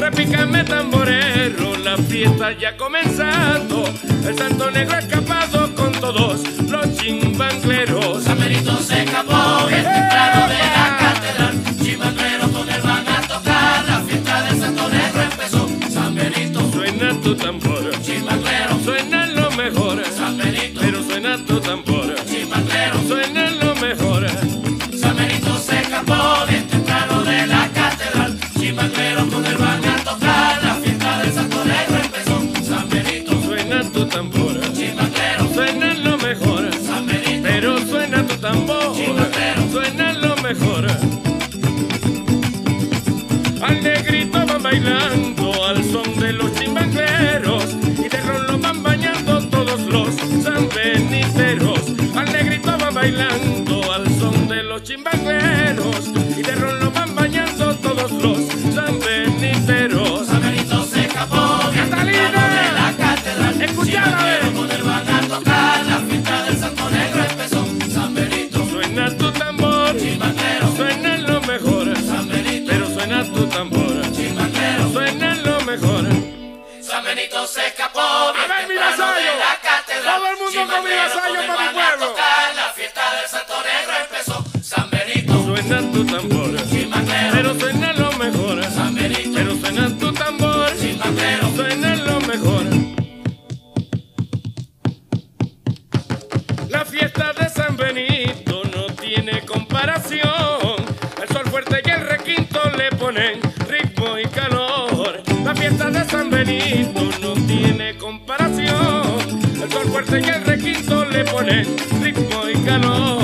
repícame temporero, la fiesta ya comenzando. El Santo Negro ha escapado con todos los chimbangleros. San Benito se escapó bien temprano de la catedral. Chimbangleros con él van a tocar. La fiesta del Santo Negro empezó. San Benito, suena tu tambor. Chimbangleros, suena lo mejor. San Benito, pero suena tu tambor. Chimbangleros, suena lo mejor. San Benito se escapó bien temprano de la catedral. Chimbangleros con él van a tocar. La fiesta del Santo Negro empezó. San Benito, suena tu tambor. Chimbangleros, suena lo mejor. San Benito, pero suena tu tambor. Chimbangleros, suena lo mejor. Al negrito van bailando al son de los chimbangleros y de ron lo van bañando todos los sanbeniteros. Al negrito van bailando al son de los chimbangleros y de ron lo van bañando todos los sanbeniteros. San Benito se escapó bien temprano de la catedral. Escuchada, con él van a tocar. La fiesta del Santo Negro empezó. San Benito, suena tu tambor, Chimbangleros, suena lo mejor. San Benito, Pero suena tu tambor, Chimbangleros, suena lo mejor. San Benito se escapó bien ver, mi temprano vasallo. de la catedral. Todo el mundo con mi Chimbangleros vasallo con él para mi van a pueblo. tocar. La fiesta del Santo Negro empezó. San Benito, Suena tu tambor, Chimbangleros, pero suena lo mejor. San Benito, Pero suena tu tambor, Chimbangleros, suena lo mejor. La fiesta de San Benito no tiene comparación. El sol fuerte y el requinto le ponen ritmo y calor. La fiesta de San Benito no tiene comparación. El sol fuerte y el requinto le ponen ritmo y calor.